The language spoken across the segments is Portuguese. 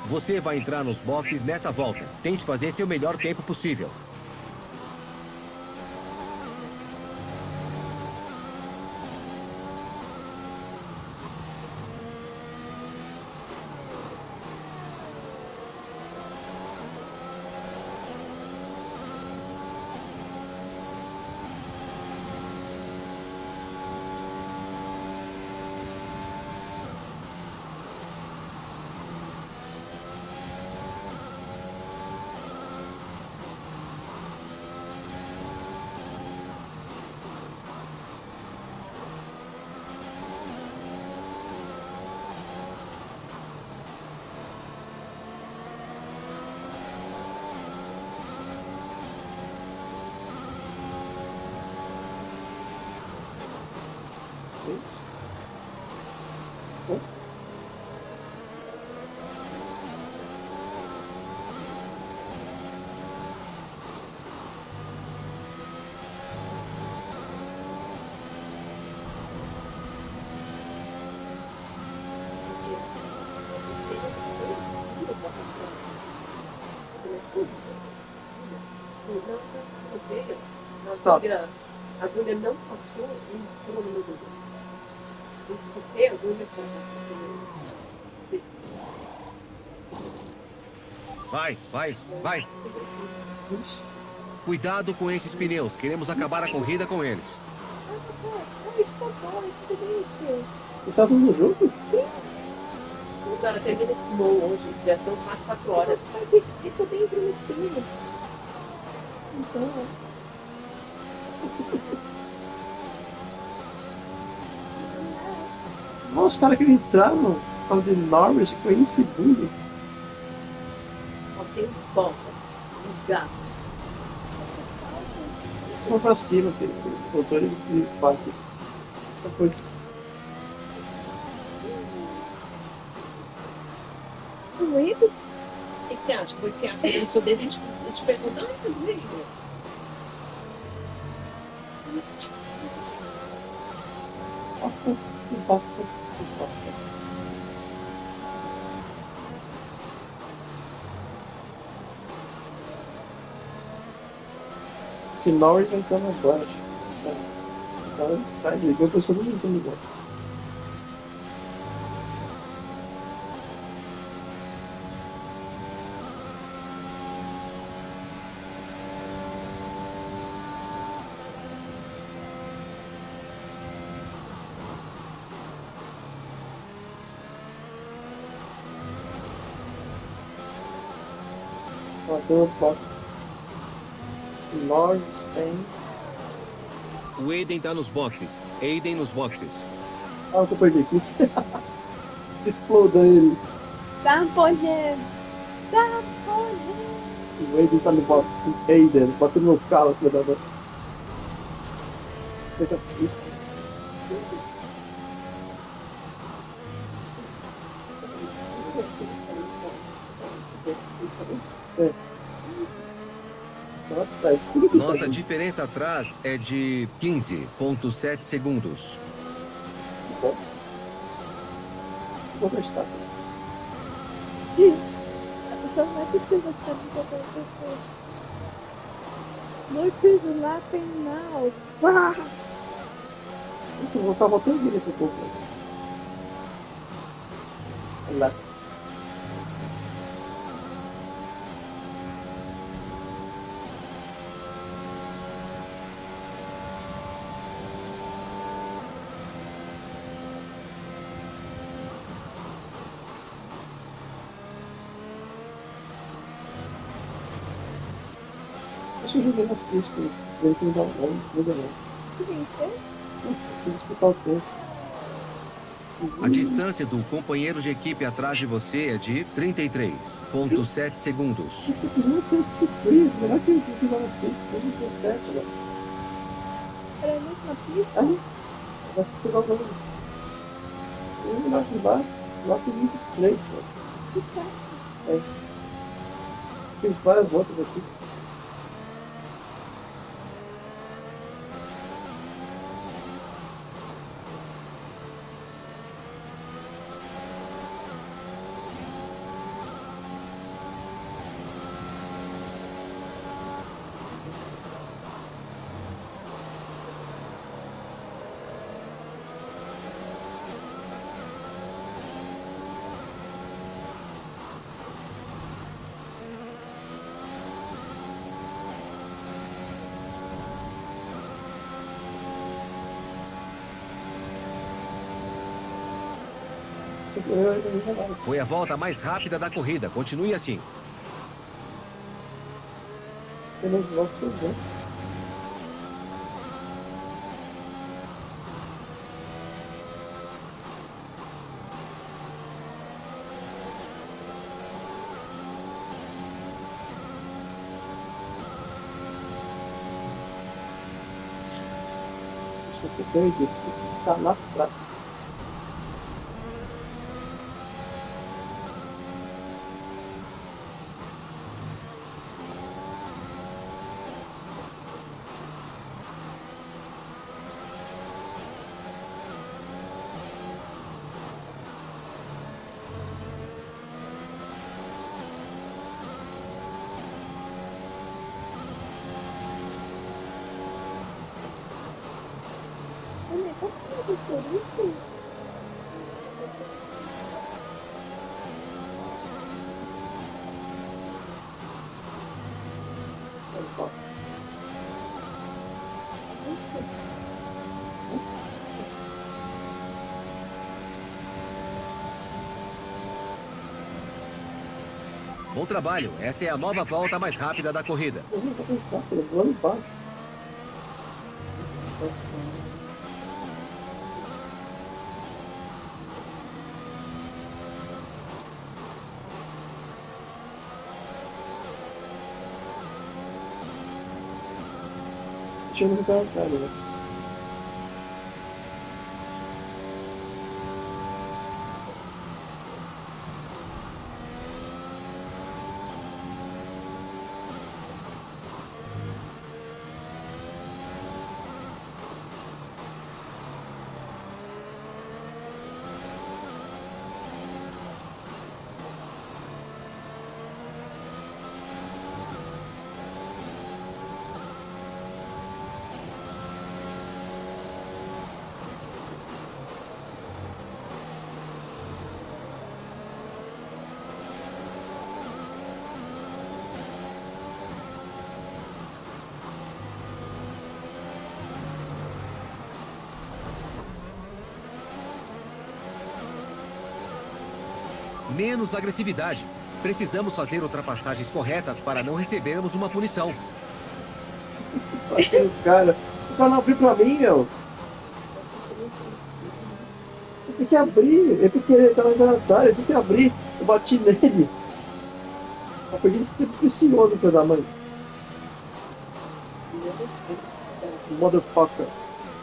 Você vai entrar nos boxes nessa volta. Tente fazer seu melhor tempo possível. Stop. A agulha não passou e entrou no meu dedo. Porque a agulha Vai. Cuidado com esses pneus. Queremos acabar a corrida com eles. Está bom, tudo bem. E tá tudo junto? Cara, termina esse voo hoje. Já são quase 4 horas. Sabe que eu tenho prometido. Então... Nossa, os caras que entraram para de Norris ficou em segundo. Só tem botas. Um gato. Eles vão pra cima, filho. O controle de fatos. Só foi. Doido? O que você acha? Vou enfiar a pedra no seu dedo e te perguntar muitas vezes. Fotos. Esse Norris vai entrar agora. Tá, ligou pra todo mundo ligou. Bateu a foto. Norris 100. O Aiden tá nos boxes. Aiden nos boxes. Ah, eu perdi aqui. Se explodam ele. Está podendo. Está podendo. O Aiden tá no box com Aiden. Bateu no meu carro, filho da mãe. Pega isso. Nossa diferença atrás é de 15,7 segundos. Vou testar. A pessoa não é possível saber qualquer pessoa. Look is laughing now. Isso, eu vou estar botando direito um pouco. Olha lá. Acho que eu joguei na Cisco, ele tem que dar um nome, não deu não. O que tem que ser? Tem que escutar o tempo. A distância do companheiro de equipe atrás de você é de 33,7 segundos. Não tem que frio, melhor que eu fiz lá na Cisco, 37, velho. Era a mesma pista? Aí, vai ser igual o nome. Eu lá de baixo, lá tem 23, velho. Que chato. É. Tem várias voltas aqui. Foi a volta mais rápida da corrida. Continue assim. Você tem que perder, porque está lá atrás. Olha, qual que é a diferença? Bom trabalho. Essa é a nova volta mais rápida da corrida. Eu não vou pensar, eu vou lá embaixo. Deixa eu não dar cara, né? Menos agressividade. Precisamos fazer ultrapassagens corretas para não recebermos uma punição. Achei o cara não abriu pra mim, meu. Eu tenho que abrir. Eu tenho que ele tava engraçado. Eu tenho que abrir. Eu bati nele. Eu perdi tempo precioso, filho da mãe. Motherfucker.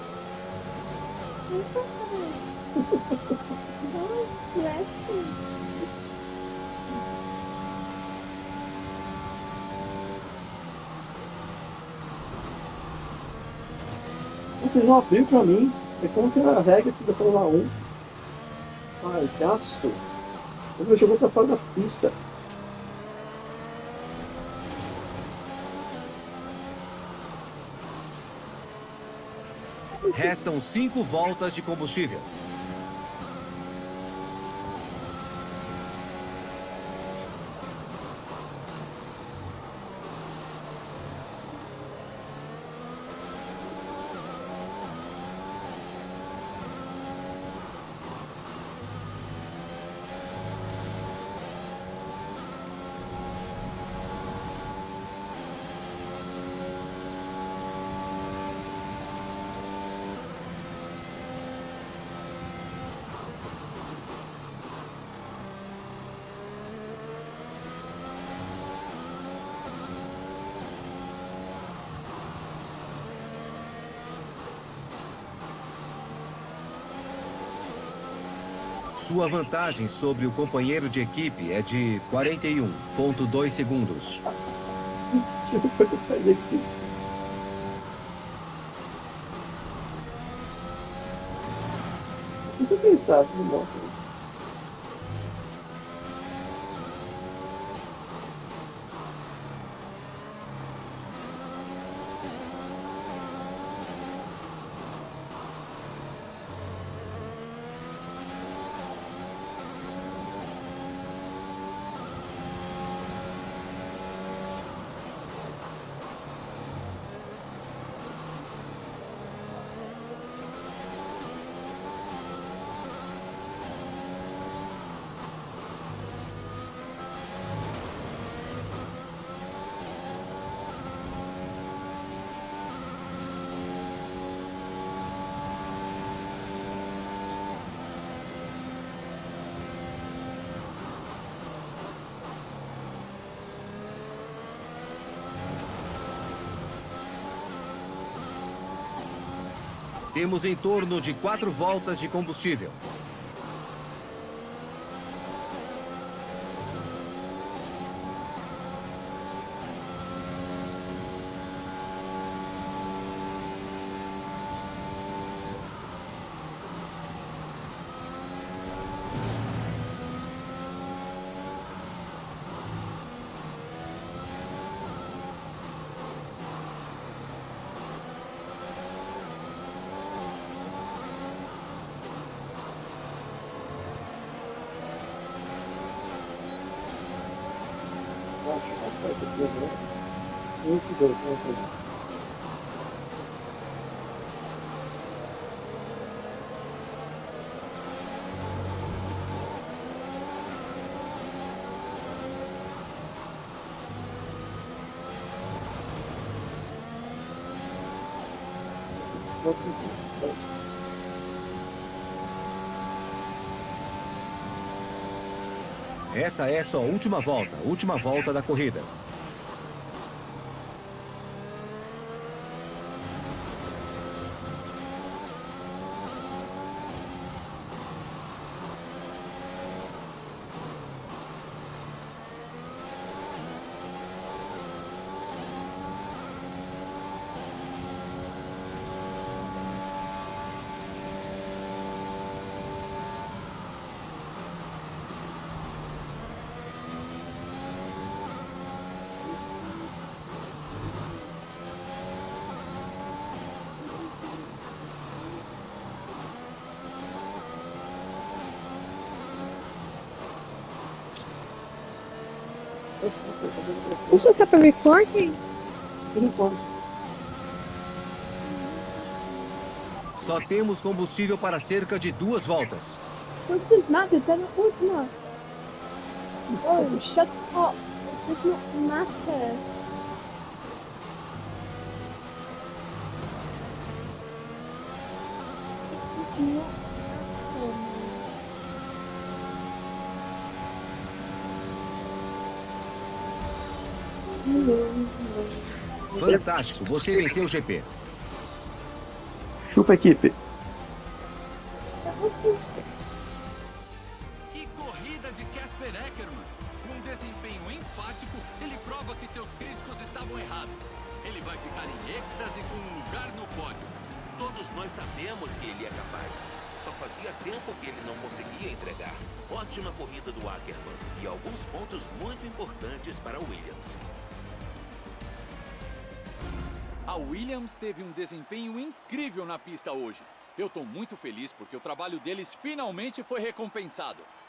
Vocês não abriram pra mim. É contra a regra aqui da Fórmula 1. Ah, gasto. Ele jogou pra fora da pista. Restam 5 voltas de combustível. Sua vantagem sobre o companheiro de equipe é de 41,2 segundos. Deixa eu sair aqui. Deixa eu pensar, de novo. Temos em torno de 4 voltas de combustível. Acho que sai daqui, né? Muito bem, muito bem. Essa é sua última volta da corrida. Isso tá pra recording? Por enquanto. Só temos combustível para cerca de 2 voltas. This is not the última. Oh, shut up. It does not matter. It does not Fantástico, você venceu o GP. Chupa, equipe. Que corrida de Casper Eckermann! Com um desempenho empático, ele prova que seus críticos estavam errados. Ele vai ficar em êxtase com um lugar no pódio. Todos nós sabemos que ele é capaz. Só fazia tempo que ele não conseguia entregar. Ótima corrida do Ackermann e alguns pontos muito importantes para Williams. A Williams teve um desempenho incrível na pista hoje. Eu tô muito feliz porque o trabalho deles finalmente foi recompensado.